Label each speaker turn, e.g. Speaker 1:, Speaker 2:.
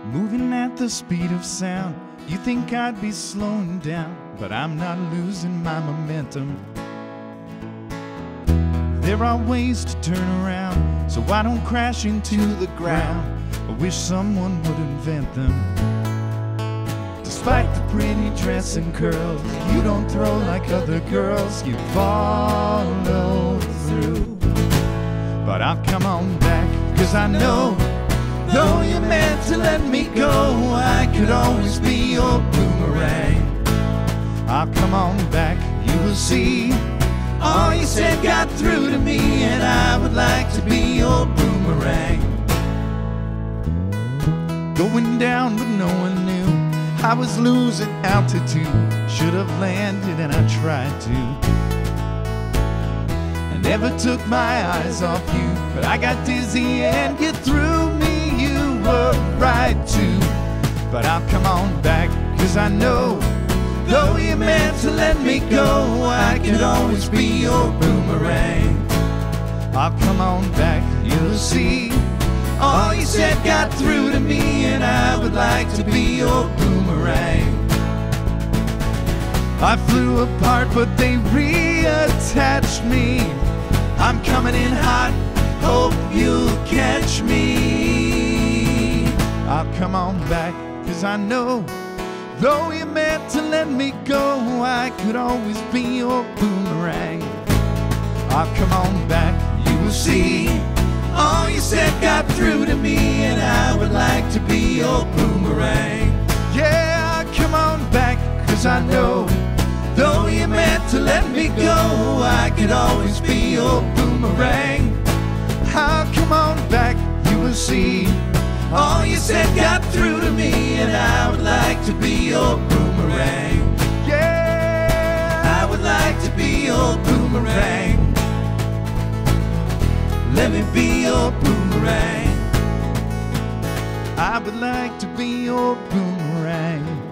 Speaker 1: moving at the speed of sound. You think I'd be slowing down, but I'm not losing my momentum. There are ways to turn around, so I don't crash into the ground. I wish someone would invent them. Despite the pretty dress and curls, you don't throw like other girls, you follow through. But I'll come on back, 'cause I know, though you meant to let me go, I could always be your boomerang. I'll come on back, you will see. All you said got through to me, and I would like to be your boomerang. Going down, but no one knew I was losing altitude. Should have landed, and I tried to. I never took my eyes off you, but I got dizzy and you threw me. You were right too. But I'll come on back, 'cause I know, though you meant to let me go, I could always be your boomerang. I'll come on back, you'll see. All you said got through to me, and I would like to be your boomerang. I flew apart, but they reattached me. I'm coming in hot, hope you'll catch me. I'll come on back, 'cause I know, though you meant to let me go, I could always be your boomerang. I'll come on back, you will see. All you said got through to me, and I would like to be your boomerang. Yeah, come on back, 'cause I know, though you meant to let me go, I could always be your boomerang. I'll come on back, you will see. All you said got through to me, and I would like to be your boomerang. Yeah, I would like to be your boomerang. Let me be your boomerang. I would like to be your boomerang.